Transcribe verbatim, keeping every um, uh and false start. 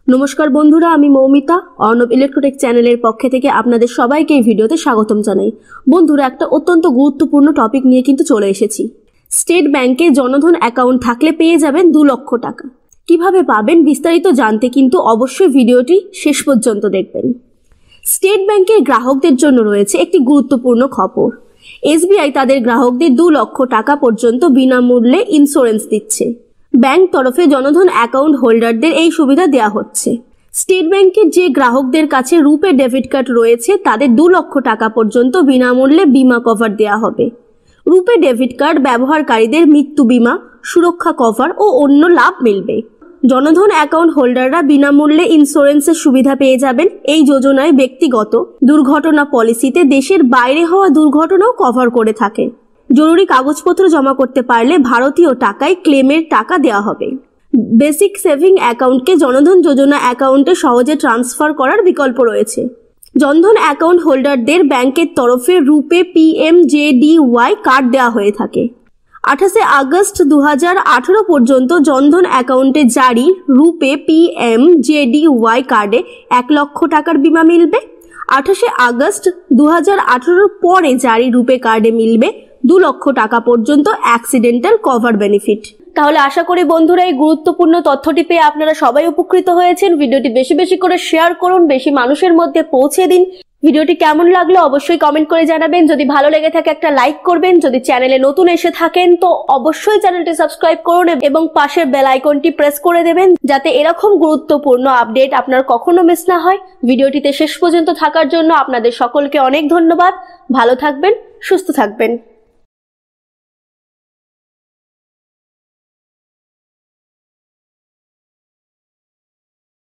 নমস্কার বন্ধুরা, আমি মৌমিতা অর্ণব ইলেকট্রোটেক চ্যানেলের পক্ষে থেকে আপনাদের সবাইকে এই ভিডিওতে স্বাগতম জানাই। বন্ধুরা, একটা অত্যন্ত গুরুত্বপূর্ণ টপিক নিয়ে কিন্তু চলে এসেছি। স্টেট ব্যাংকে জনধন অ্যাকাউন্ট থাকলে পেয়ে যাবেন দু লক্ষ টাকা। কিভাবে পাবেন বিস্তারিত জানতে কিন্তু অবশ্যই ভিডিওটি শেষ পর্যন্ত দেখবেন। স্টেট ব্যাংকের গ্রাহকদের জন্য রয়েছে একটি গুরুত্বপূর্ণ খবর। এসবিআই তাদের গ্রাহকদের দু লক্ষ টাকা পর্যন্ত বিনামূল্যে ইন্স্যুরেন্স দিচ্ছে। ব্যাংক তরফে জনধন অ্যাকাউন্ট হোল্ডারদের এই সুবিধা দেওয়া হচ্ছে। স্টেট ব্যাংকের যে গ্রাহকদের কাছে রুপে ডেবিট কার্ড রয়েছে তাদের দু লক্ষ টাকা পর্যন্ত বিনামূল্যে বীমা কভার দেওয়া হবে। রুপে ডেবিট কার্ড ব্যবহারকারীদের মৃত্যু বীমা, সুরক্ষা কভার ও অন্য লাভ মিলবে। জনধন অ্যাকাউন্ট হোল্ডাররা বিনামূল্যে ইন্স্যুরেন্সের সুবিধা পেয়ে যাবেন। এই যোজনায় ব্যক্তিগত দুর্ঘটনা পলিসিতে দেশের বাইরে হওয়া দুর্ঘটনাও কভার করে থাকে। জরুরি কাগজপত্র জমা করতে পারলে ভারতীয় টাকায় ক্লেমের টাকা দেওয়া হবে। বেসিক সেভিং অ্যাকাউন্টকে জনধন যোজনা অ্যাকাউন্টে সহজে ট্রান্সফার করার বিকল্প রয়েছে। জনধন অ্যাকাউন্ট হোল্ডারদের ব্যাংকের তরফে রুপে পিএমজেডিওয়াই কার্ড দেওয়া হয়ে থাকে। আঠাশে আগস্ট দু হাজার আঠারো পর্যন্ত জনধন অ্যাকাউন্টে জারি রুপে পিএমজেডিওয়াই কার্ডে এক লক্ষ টাকার বীমা মিলবে। আঠাশে আগস্ট দু হাজার আঠারোর পরে জারি রুপে কার্ডে মিলবে দু লক্ষ টাকা পর্যন্ত অ্যাক্সিডেন্টাল কভার বেনিফিট। তাহলে আশা করি বন্ধুরা এই গুরুত্বপূর্ণ তথ্যটি পেয়ে আপনারা সবাই উপকৃত হয়েছেন। ভিডিওটি বেশি বেশি করে শেয়ার করুন, বেশি মানুষের মধ্যে পৌঁছে দিন। ভিডিওটি কেমন লাগলো অবশ্যই কমেন্ট করে জানাবেন। যদি ভালো লেগে থাকে একটা লাইক করবেন। যদি চ্যানেলে নতুন এসে থাকেন তো অবশ্যই চ্যানেলটি সাবস্ক্রাইব করুন এবং পাশের বেল আইকনটি প্রেস করে দেবেন যাতে এরকম গুরুত্বপূর্ণ আপডেট আপনার কখনো মিস না হয়। ভিডিওটিতে শেষ পর্যন্ত থাকার জন্য আপনাদের সকলকে অনেক ধন্যবাদ। ভালো থাকবেন, সুস্থ থাকবেন।